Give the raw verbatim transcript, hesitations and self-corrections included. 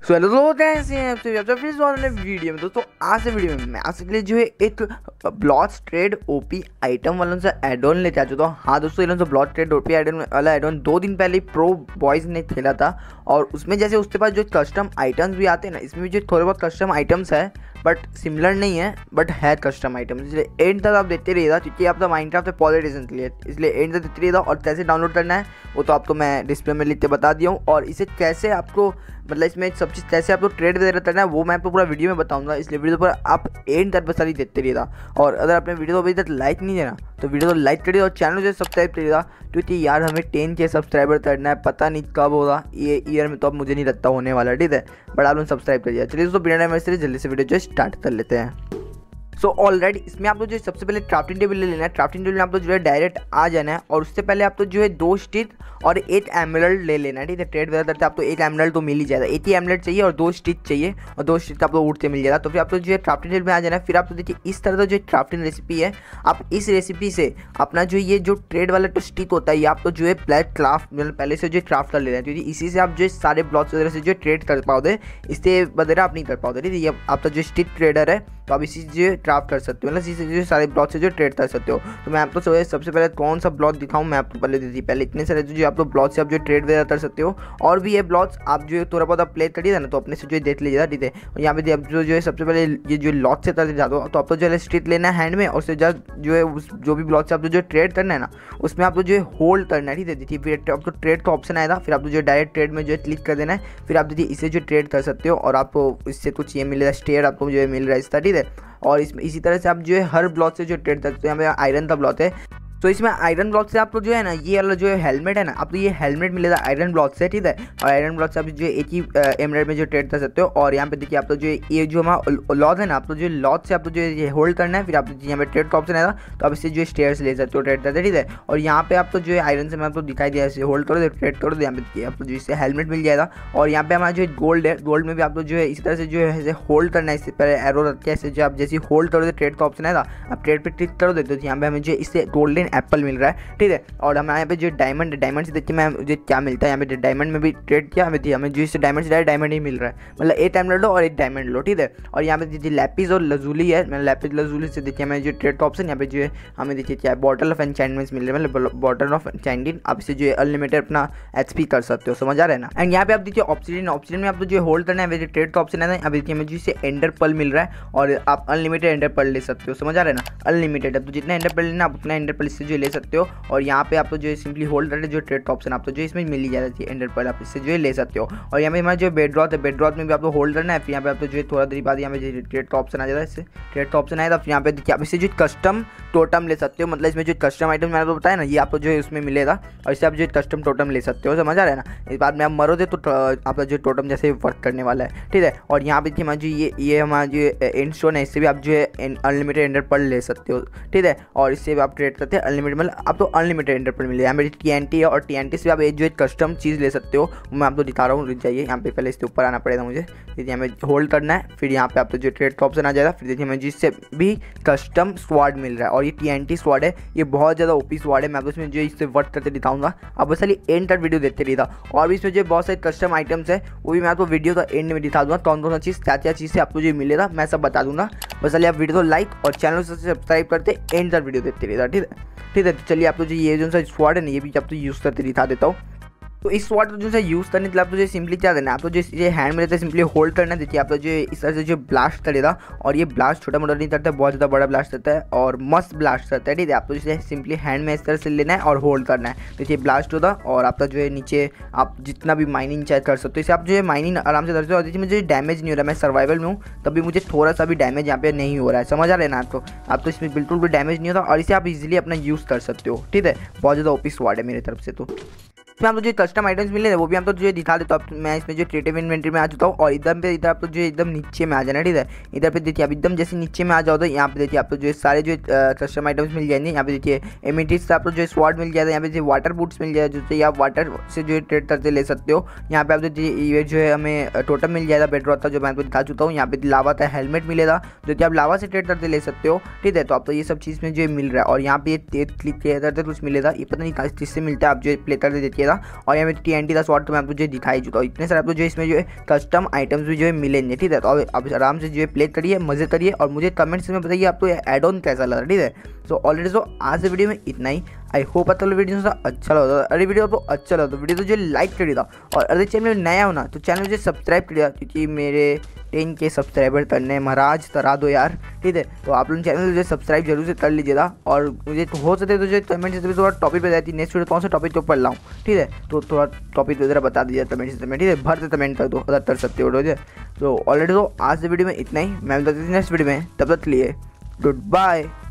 So hello दोस्तों, कैसे हैं आप सभी? आप फिर से वाले वीडियो में दोस्तों आज से वीडियो में मैं आपके लिए जो है एक ब्लॉच ट्रेड ओपी आइटम वालों से एड ऑन लेके आ चुका हूँ। हाँ दोस्तों, इन्होंने ब्लॉच ट्रेड ओपी आइटम वाला एड ऑन दो दिन पहले प्रो बॉयज़ ने खेला था और उसमें जैसे उसके पास जो कस्टम आइटम्स भी आते हैं ना, इसमें भी जो थोड़े बहुत कस्टम आइटम्स है बट सिमिलर नहीं है, बट है कस्टम आइटम्स। इसलिए एंड तक आप देखते रहिएगा क्योंकि आपका माइनक्राफ्ट है पॉलिटिशियन के लिए, इसलिए एंड तक देखते रहिएगा। और कैसे डाउनलोड करना है वो तो आपको मैं डिस्प्ले में लिख के बता दिया हूँ, और इसे कैसे आपको मतलब इसमें सब चीज़ कैसे आपको ट्रेड वगैरह करना है वो मैं आपको पूरा वीडियो में बताऊंगा। इसलिए वीडियो पर आप एंड तक सारी देखते रहिएगा। और अगर आपने वीडियो को अभी तक लाइक नहीं देना तो वीडियो को लाइक करिए और चैनल को सब्सक्राइब करिएगा, क्योंकि यार हमें टेन के सब्सक्राइबर करना है। पता नहीं कब होगा, ये ईयर में तो अब मुझे नहीं लगता होने वाला, ठीक है, बट आप लोग सब्सक्राइब करिए। चलिए दोस्तों, बिना टाइम वेस्ट जल्दी से वीडियो जो स्टार्ट कर लेते हैं। सो ऑलरेडी इसमें आप लोग जो सबसे पहले क्राफ्टिंग टेबल ले लेना है। क्राफ्टिंग टेबल में आप लोग जो है डायरेक्ट आ जाना है और उससे पहले आप तो जो है दो स्टिच और एक एमरल्ड ले लेना है, ठीक है। ट्रेड वगैरह करते आपको एक एमरल्ड तो मिल ही जाएगा, एक ही एमरल्ड चाहिए और दो स्टिच चाहिए और दो स्टिच आप लोग उठते मिल जाएगा। तो फिर आप लोग जो है क्राफ्टिंग टेबल में आ जाना है। फिर आप लोग देखिए इस तरह का जो क्राफ्टिंग रेसिपी है, आप इस रेसिपी से अपना जो ये जो ट्रेड वाला तो स्टिच होता है ये आप तो जो है ब्लैक क्राफ्ट मतलब पहले से जो क्राफ्ट कर ले रहे हैं, क्योंकि इसी से आप जो सारे ब्लॉक्स वगैरह से जो ट्रेड कर पाओगे, इससे वगैरह आप नहीं कर पाओगे, ठीक है। ये आपका जो स्टिच ट्रेडर है तो आप इसी से क्राफ्ट कर सकते हो, मतलब इसी से जो सारे ब्लॉक से जो ट्रेड कर सकते हो। तो मैं आपको सबसे पहले कौन सा ब्लॉक दिखाऊं, मैं आपको पहले देती पहले इतने सारे जो आप लोग ब्लॉक से आप जो ट्रेड वगैरह कर सकते हो। और भी ये ब्लॉक्स आप जो थोड़ा बहुत आप प्ले करिए ना तो अपने से जो देख लीजिएगा, ठीक है। और यहाँ पे आप जो जो है सबसे पहले ये जो लॉक से करते जाते हो तो आपको जो है स्ट्रिट लेना है हैंड में, और उससे जो है उस जो भी ब्लॉक से आप जो ट्रेड करना है ना उसमें आपको जो है होल्ड करना है, ठीक है। देखिए फिर आपको ट्रेड का ऑप्शन आएगा, फिर आपको जो डायरेक्ट ट्रेड में जो है क्लिक कर देना है। फिर आप देखिए इसे जो ट्रेड कर सकते हो और आपको इससे कुछ ये मिलेगा स्टेयर आपको जो है मिल रहा है इसका, ठीक है। और इसमें इसी तरह से आप जो है हर ब्लॉक से जो ट्रेड करते हो। यहाँ पे आयरन का ब्लॉक है तो इसमें आयरन ब्लॉक से आपको जो है ना ये वाला जो है हेलमेट है ना, आपको ये हेलमेट मिलेगा आयरन ब्लॉक से, ठीक है। और आयरन ब्लॉक से आप जो है एक ही एमराइड में जो ट्रेड कर सकते हो। और यहाँ पे देखिए आप तो जो ये जो हमारा लॉज है ना, आप तो जो लॉज से आपको जो है ये होल्ड करना है। फिर आप यहाँ पे ट्रेड का ऑप्शन आएगा तो आप इससे जो स्टेयर्स ले सकते हो ट्रेड करते, ठीक है। और यहाँ पे आप तो जो है आयरन से मैं आपको दिखाई दिया ऐसे होल्ड करो ट्रेड करो तो यहाँ पे देखिए आपको जो इससे हेलमेट मिल जाएगा। और यहाँ पे हमारा जो गोल्ड है, गोल्ड में भी आपको जो है इसी तरह से जो है होल्ड करना है। इससे पहले एरो रख के ऐसे जो आप जैसे होल्ड करोगे ट्रेड का ऑप्शन आएगा, आप ट्रेड पे क्लिक करो देते हो यहाँ पे हमें जो इससे गोल्डन एप्पल मिल रहा है, ठीक है। और हमारे यहाँ पे जो डायमंड डायमंड से देखिए मैं मुझे क्या मिलता है, यहाँ पे डायमंड में भी ट्रेड किया हमें हमें जो इससे डायमंड से डायरेक्ट डायमंड ही मिल रहा है, मतलब एक डायमंड लो और एक डायमंड लो, ठीक है। और यहाँ पे देखिए लैपिस और लजूली है, मतलब लैपिस लजूली से देखिए हमें जो ट्रेड का ऑप्शन यहाँ पे जो है हमें देखिए क्या है बॉटल ऑफ एन्चेंटमेंट्स मिल रहा है, मतलब बॉटल ऑफ एन्चेंटिंग। आप इसे जो है अनलिमिटेड अपना एचपी कर सकते हो, समझ आ रहा है ना। एंड यहाँ पे आप देखिए ऑप्शन ऑप्शन में आपको जो होल्ड करना है ट्रेड का ऑप्शन है। अब देखिए हमें जो इसे एंडर पल मिल रहा है और आप अनलिमिटेड एंडर पल ले सकते हो, समझ आ रहा है ना। अनलिमिटेड अब तो जितना एंडर पल लेना आप उतना एंडर पल इससे जो ले सकते हो। और यहाँ पे आप तो जो सिंपली होल्ड करते जो ट्रेड का ऑप्शन आप तो जो इसमें मिल ही जाता है एंडर पल, आप इससे जो है ले सकते हो। और यहाँ पे हमारा जो बेड ड्रॉप है, बेड ड्रॉप में भी आपको होल्ड करना है। फिर यहाँ पे आप तो जो है थोड़ा देर बाद यहाँ पे ट्रेड का ऑप्शन आ जाता है, इससे ट्रेड का ऑप्शन आएगा। फिर यहाँ पे देखिए आप इससे जो कस्टम टोटम ले सकते हो, मतलब इसमें जो कस्टम आइटम मैंने आपको बताया ना ये आपको जो है उसमें मिलेगा और इससे आप जो कस्टम टोटम ले सकते हो, समझ आ रहा है ना। इस बात में आप मरोगे तो आपका जो टोटम जैसे वर्क करने वाला है, ठीक है। और यहाँ पे हमारा जो ये ये हमारा जो एंड स्टोन है इससे भी आप जो है अनलिमिटेड एंडर पल ले सकते हो, ठीक है। और इससे भी आप ट्रेड करते हैं अनलिमिटेड, मतलब आप तो अनलिमिटेड एंडर पल मिलेगा। यहाँ पे टी एन टी है और टी एन टी से आप जो एक कस्टम चीज़ ले सकते हो, मैं आपको दिखा रहा हूँ, रुक जाइए। यहाँ पे पहले इसके ऊपर आना पड़ेगा मुझे, देखिए हमें होल्ड करना है। फिर यहाँ पे आप तो जो ट्रेड का ऑप्शन आ जाएगा। फिर देखिए हमें जिससे भी कस्टम स्वाड मिल रहा है और ये टी एन टी स्वाड है, ये बहुत ज़्यादा ओपी स्वाड है। मैं आपको इसमें जो इससे वर्क करते दिखाऊंगा, आप बस खाली एंड तक वीडियो देखते रहिएगा। और भी इसमें जो बहुत सारे कस्टम आइटम्स है वो भी मैं आपको वीडियो का एंड में दिखा दूँगा, कौन कौन सा चीज़ क्या क्या चीज़ से आपको जो मिलेगा मैं सब बता दूँगा। बस चलिए आप वीडियो को लाइक और चैनल से सब्सक्राइब करते एंड तक वीडियो देखते रहिएगा, ठीक है ठीक है। तो चलिए आपको जो ये जो सा स्वाड है ना ये भी आप तो यूज़ करते दिखा देता हूँ। तो इस स्वाड जो है यूज़ करने के लिए आप तो सिंपली क्या करना है, आपको जो ये हैंड में रहता है सिंपली होल्ड करना है। देखिए आप जो इस तरह से जो ब्लास्ट करेगा और ये ब्लास्ट छोटा मोटा नहीं करता है, बहुत ज़्यादा बड़ा ब्लास्ट करता है और मस्त ब्लास्ट करता है, ठीक है। आपको जो है सिंपली हैंड में इस तरह से लेना है और होल्ड करना है। देखिए ब्लास्ट होता और आपका जो है नीचे आप जितना भी माइनिंग चाहे कर सकते हो, इसे आप जो है माइनिंग आराम से कर सकते हो। और देखिए मुझे डैमेज नहीं हो रहा, मैं सर्वाइवल में हूँ तभी मुझे थोड़ा सा भी डैमेज यहाँ पे नहीं हो रहा है, समझ आ रहा है ना आपको। आप तो इसमें बिल्कुल भी डैमेज नहीं होता और इसे आप इजीली अपना यूज़ कर सकते हो, ठीक है। बहुत ज़्यादा ओपी स्वाड है मेरी तरफ से। तो इसमें आपको जो कस्टम आइटम्स मिले वो भी हम तो जो दिखा देता हूँ। मैं इसमें जो क्रिएटिव इन्वेंटरी में आ चुका हूँ और इधर पे इधर आप तो जो एकदम नीचे में आ जाना, ठीक है। इधर पे देखिए आप एकदम जैसे नीचे में आ जाओ तो यहाँ पे देखिए आपको जो सारे जो कस्टम आइटम्स मिल जाएंगे। यहाँ पे देखिए एमिटीज से आपको जो स्वॉर्ड मिल जाएगा, यहाँ पे देखिए वाटर बूट्स मिल जाएगा, जो चाहिए आप वाटर से जो ट्रेड करते ले सकते हो। यहाँ पे आप ये जो है हमें टोटम मिल जाएगा बेड रॉक का, जो मैं आपको दिखा चुका हूँ। यहाँ पे लावा का हेलमेट मिलेगा जो कि आप लावा से ट्रेड करते ले सकते हो, ठीक है। तो आप तो ये सब चीज़ में जो मिल रहा है। और यहाँ पे क्लिक किया जाता है कुछ मिलेगा, ये पता नहीं किस चीज़ से मिलता है, आप जो प्ले करते देखिएगा। था। और यहाँ पे टी एन टी का शॉट तो मैं आपको जो दिखा ही चुका हूँ। इतने सारे आपको जो इसमें जो है कस्टम आइटम्स भी जो है मिलेंगे, ठीक है। तो अब अब आराम से जो है प्ले करिए, मजे करिए और मुझे कमेंट्स में बताइए आपको एड ऑन कैसा लगा, ठीक है। तो ऑलरेडी तो आज से वीडियो में इतना ही। आई होप आपको वीडियो से अच्छा लगा। अरे वीडियो आपको अच्छा लगा तो वीडियो तो जो लाइक करिए था, और अगर चैनल में नया हो ना तो चैनल मुझे सब्सक्राइब करिए, क्योंकि मेरे टेन के सब्सक्राइबर करने महाराज तरा दो यार, ठीक है। तो आप लोग चैनल जो सब्सक्राइब जरूर से कर लीजिएगा। और मुझे तो हो सकते तो जो कमेंट से थोड़ा टॉपिक पे जाती है, नेक्स्ट वीडियो कौन सा टॉपिक तो पढ़ लाऊँ, ठीक है। तो थोड़ा टॉपिक ज़रा बता दीजिए कमेंट से, ठीक है। भर से कमेंट कर दो अगर कर सकते हो, ठीक है। तो ऑलरेडी तो आज से वीडियो में इतना ही। मैं बताती थी नेक्स्ट वीडियो में, तब तक के लिए गुड बाय।